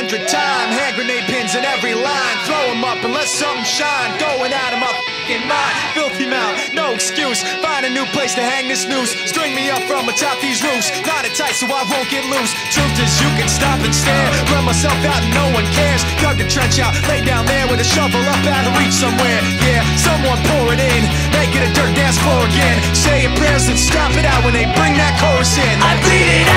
100 times. Hand grenade pins in every line. Throw them up and let something shine. Going out of my f***ing mind. Filthy mouth, no excuse. Find a new place to hang this noose. String me up from atop these roofs. Knot it tight so I won't get loose. Truth is you can stop and stare. Run myself out and no one cares. Dug the trench out, lay down there with a shovel up out of reach somewhere. Yeah, someone pour it in. Make it a dirt dance floor again. Say your prayers and stop it out when they bring that chorus in. I bleed it